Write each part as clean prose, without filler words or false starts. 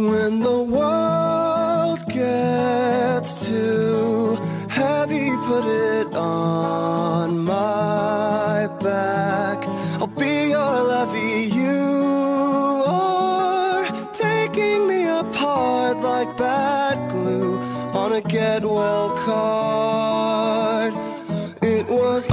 When the world gets too heavy, put it on my back. I'll be your levee. You are taking me apart like bad glue on a get well card. It was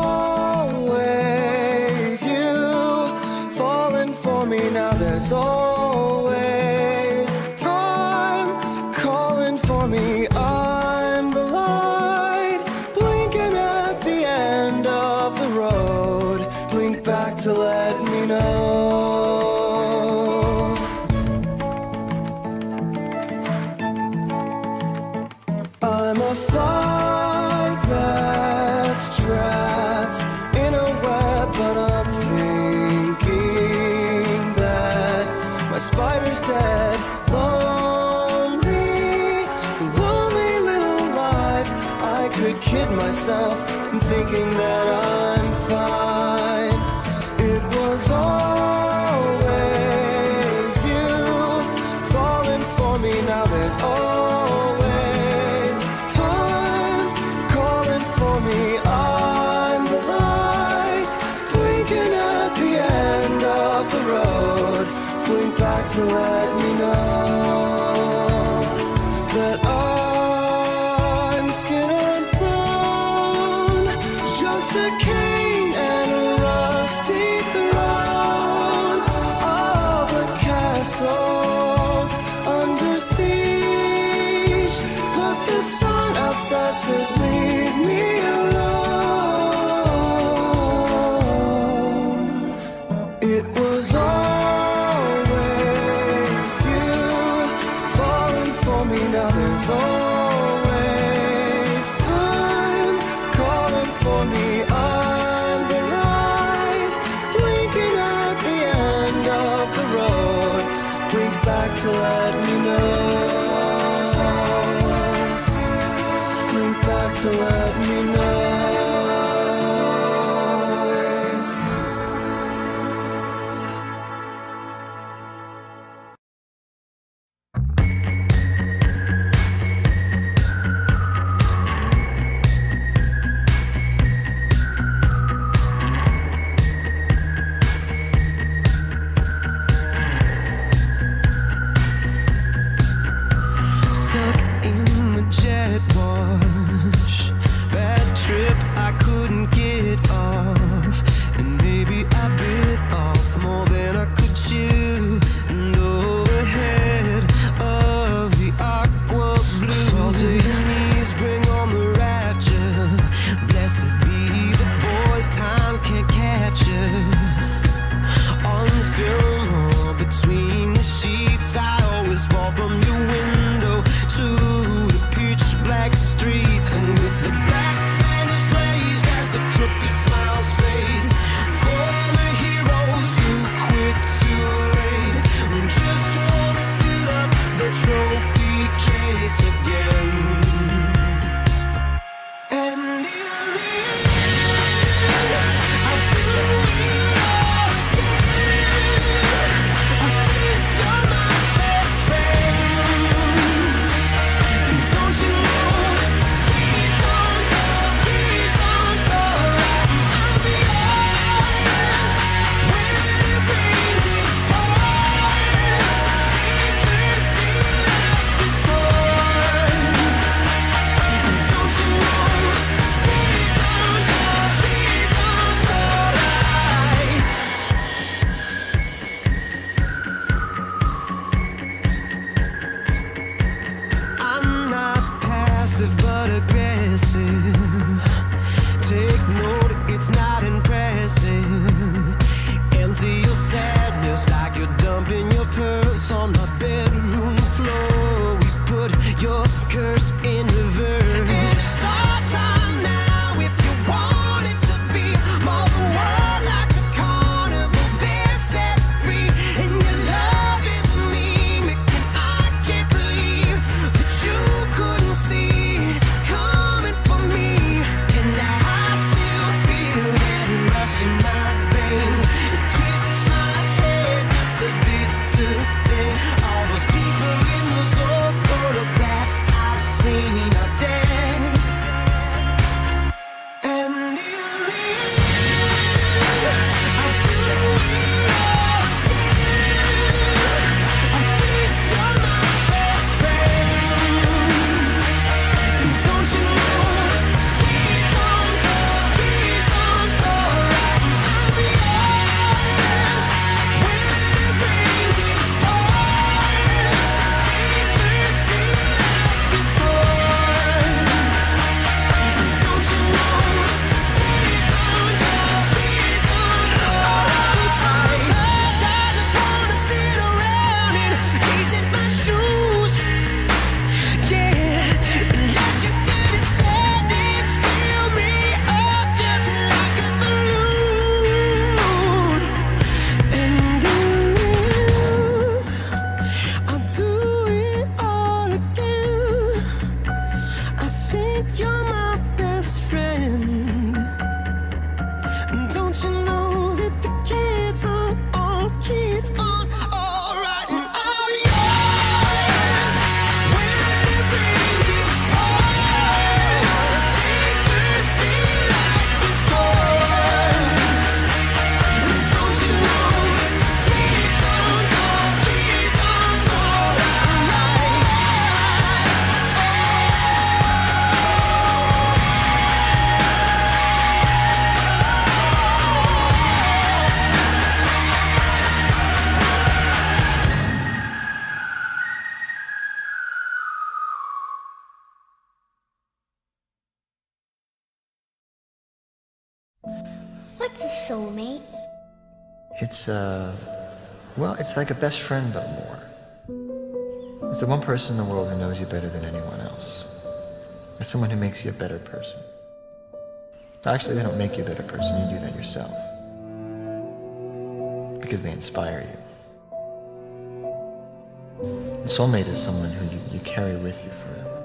always you falling for me. Now there's always time calling for me. I'm the light blinking at the end of the road. Blink back to let me know. I'm a fly that's trapped in a web, but I'm thinking that my spider's dead. Lonely, lonely little life. I could kid myself in thinking that I'm fine. It was always you falling for me. Now there's always time calling for me. I'm the light blinking at the end of the road. Blink back to let me know that I'm skin and bone, just a cane and a rusty throne. All the castles under siege, but the sun outside says leave me alone. It was always you falling for me. Now there's always time calling for me. I'm the light blinking at the end of the road. Blink back to let me know. Blink back to let me know. Stuck in the jet wash, It's, well, it's like a best friend, but more. It's the one person in the world who knows you better than anyone else. It's someone who makes you a better person. Actually, they don't make you a better person, you do that yourself. Because they inspire you. The soulmate is someone who you carry with you forever.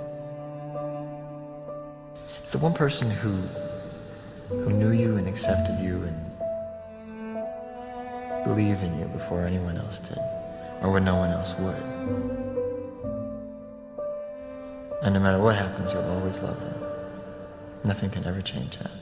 It's the one person who knew you and accepted you and believed in you before anyone else did, or when no one else would. And no matter what happens, you'll always love them. Nothing can ever change that.